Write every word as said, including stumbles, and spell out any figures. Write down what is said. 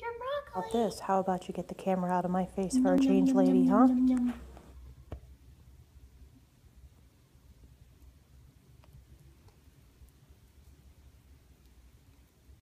About this, how about you get the camera out of my face for a change, lady, huh?